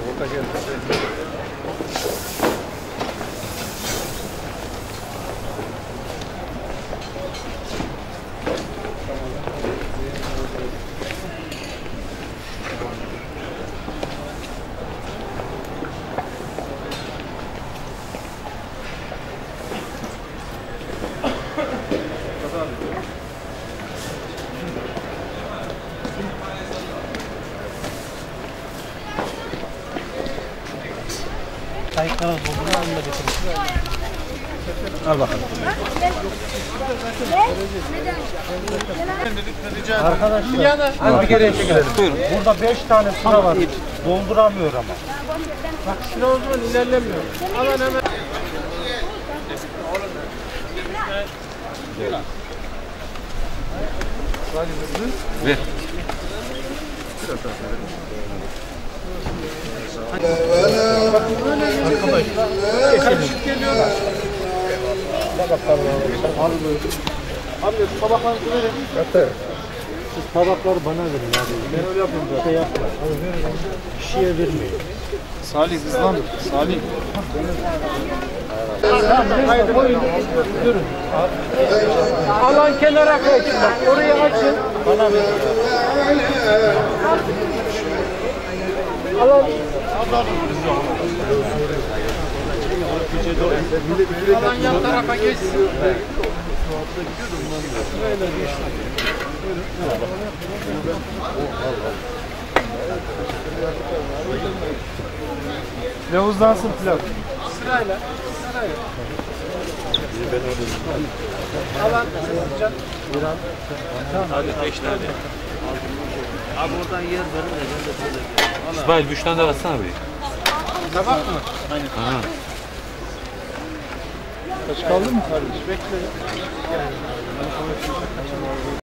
Kayıtlara doldurma önüne getirin. Al bakalım. Arkadaşlar, bir kere çekelim. Burada 5 tane sıra var. Dolduramıyor ama. Bak sıra o zaman ilerlemiyor. Hemen hemen. Ver. Karışık geliyorlar. Abi tabaklarınızı verin. Siz tabakları bana verin abi. Ben öyle yapıyorum da. Şey yapma. Kişiye vermeyin. Salih hızlan. Salih. Haydi koyun. Durun. Alan kenara koyun. Orayı açın. Bana verin. Alan. Alan yan tarafa geçsin. Böyle geçsin. Ne hızlansın pilav? Sırayla. Alan. Hadi 5 tane. Abi oradan yer verin de ben de söyleyeyim. İsmail 3 tane de atsana bir. Tabak mı? Aynen. Aha. Kaç kaldı mı kardeş? Bekle.